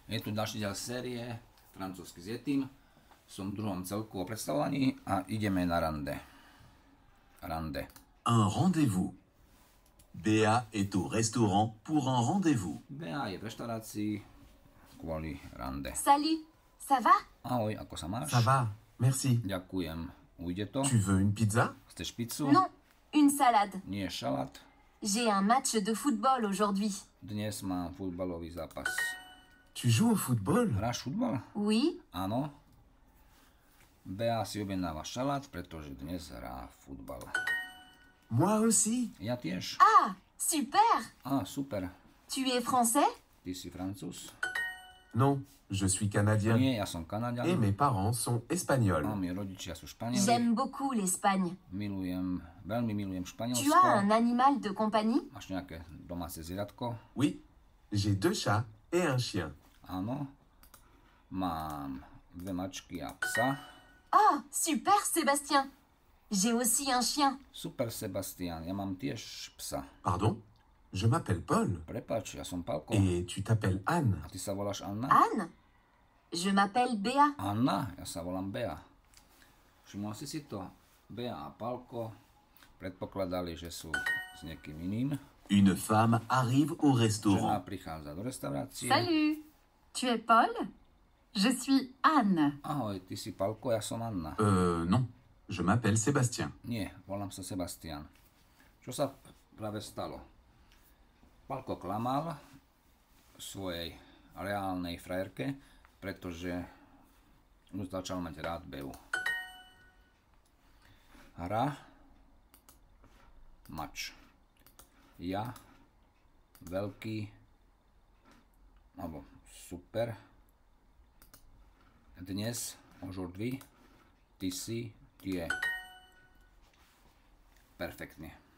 Je tu ďalší diel série Francúzsky s Yetim. Som v druhom celku o predstavovaní a ideme na rande. Rande. Un rendez-vous. Béa est au restaurant pour un rendez-vous. Bea je v reštaurácii kvôli rande. Salut, ça va? Ahoj, ako sa máš? Ça va, merci. Ďakujem. Ujde to? Tu veux une pizza? Chceš pizzu? Non, une salade. Nie šalát? J'ai un match de football aujourd'hui. Dnes mám futbalový zápas. Tu joues au football? Hráš futbal? Oui, Áno. Bea si objednáva šalát, pretože dnes hrá futbal. Moi aussi. Ja tiež. ah, super. Á, super. Tu es français? Ty si Francúz? Non, je suis canadien. Nie, ja som Kanaďan. Et mes parents sont espagnols. A moji rodičia sú Španieli. J'aime beaucoup l'Espagne. Veľmi milujem Tu Španielsko. as un animal de compagnie? Máš nejaké domáce zvieratko? Oui, j'ai 2 chats et un chien. Áno. Mám 2 mačky a psa. Oh, super Sébastien. J'ai aussi un chien. Super, Sebastian, ja mám tiež psa. Pardon? Je m'appelle Paul. Prepáč, ja som Palko. Et tu t'appelles Anne. A ty sa voláš Anna? Anne? Je m'appelle Béa. Anna? Ja sa volám Bea. Všimol si to? Bea a Palko predpokladali, že sú s niekým iným. Une femme arrive au Žena restaurant. prichádza do reštaurácie. Salut, tu es Paul? Je suis Anne. Ahoj, ty si Palko, ja som Anna. Non, je m'appelle Sébastien. Nie, volám sa Sebastian. Čo sa práve stalo? Palko klamal svojej reálnej frajerke, pretože už začal mať rád Beu. Hra, mač. Ja, veľký, alebo super. Dnes, aujourd'hui, ty si, tie. Perfektne.